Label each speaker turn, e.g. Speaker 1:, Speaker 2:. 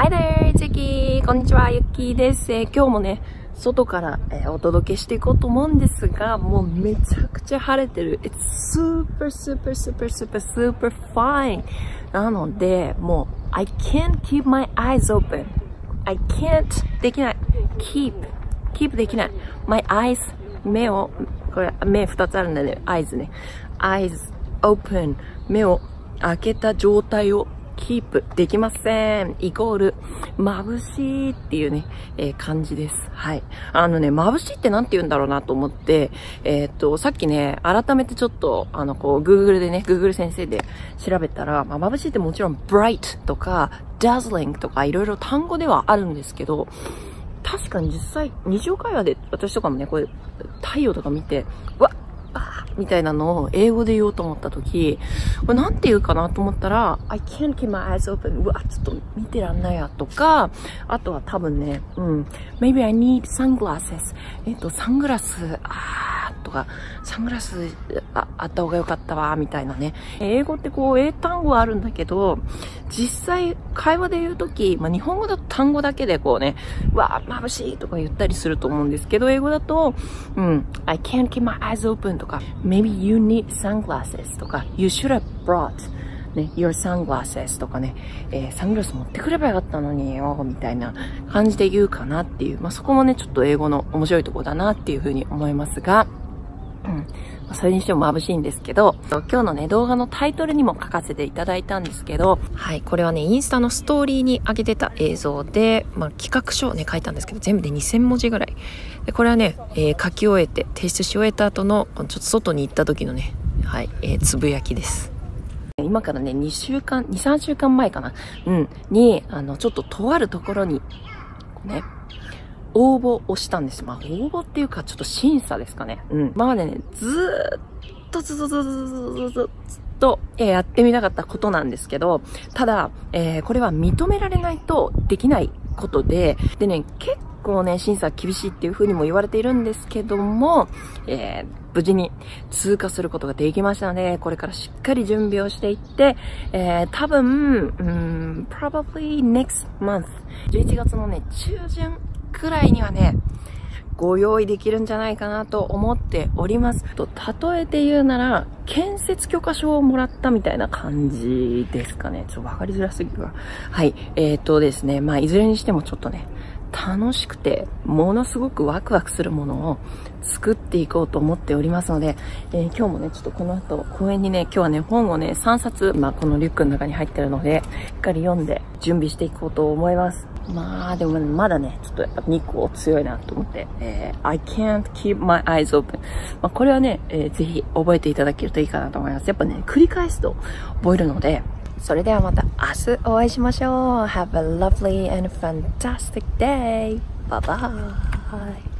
Speaker 1: Hi there, チェキこんにちは、ゆっきーです。今日もね、外から、お届けしていこうと思うんですが、もうめちゃくちゃ晴れてる。It's super, super, super, super, super fine. なので、もう、I can't keep my eyes open. I can't できない。keep できない。my eyes 目を、これ、目2つあるんだね。eyes ね。eyes open 目を開けた状態をキープできません。イコール、眩しいっていうね、感じです。はい。眩しいってなんて言うんだろうなと思って、さっきね、改めてちょっと、Google でね、Google 先生で調べたら、眩しいってもちろん bright とか dazzling とかいろいろ単語ではあるんですけど、確かに実際、日常会話で私とかもね、これ、太陽とか見て、うわっみたいなのを英語で言おうと思ったとき、これなんて言うかなと思ったら、I can't keep my eyes open. うわ、ちょっと見てらんないやとか、あとは多分ね、maybe I need sunglasses. サングラス、とか、サングラス あった方がよかったわ、みたいなね。英語ってこう、英単語はあるんだけど、実際、会話で言うとき、日本語だと単語だけでこうね、わー、眩しいとか言ったりすると思うんですけど、英語だと、I can't keep my eyes open とか、maybe you need sunglasses とか、you should have broughtね、your sunglasses とかね、サングラス持ってくればよかったのによ、みたいな感じで言うかなっていう、そこもね、ちょっと英語の面白いところだなっていうふうに思いますが、それにしても眩しいんですけど、今日のね、動画のタイトルにも書かせていただいたんですけど、はい、これはね、インスタのストーリーに上げてた映像で、企画書をね、書いたんですけど、全部で2000文字ぐらい。で、これはね、書き終えて、提出し終えた後の、ちょっと外に行った時のね、はい、つぶやきです。今からね、2、3週間前かなに、ちょっととあるところに、ね、応募をしたんです。応募っていうか、ちょっと審査ですかね。今までね、ずーっとやってみたかったことなんですけど、ただ、これは認められないとできないことで、でね、結構ね、審査厳しいっていう風にも言われているんですけども、無事に通過することができましたので、これからしっかり準備をしていって、多分、probably next month、11月のね、中旬くらいにはね、ご用意できるんじゃないかなと思っております。例えて言うなら、建設許可証をもらったみたいな感じですかね。ちょっとわかりづらすぎるわ。はい。ですね、いずれにしてもちょっとね、楽しくて、ものすごくワクワクするものを作っていこうと思っておりますので、今日もね、ちょっとこの後、公園にね、今日はね、本をね、3冊、このリュックの中に入ってるので、しっかり読んで準備していこうと思います。でもまだね、ちょっとやっぱ日光強いなと思って、I can't keep my eyes open。これはね、ぜひ覚えていただけるといいかなと思います。やっぱね、繰り返すと覚えるので、それではまた明日お会いしましょう。Have a lovely and fantastic day. Bye bye.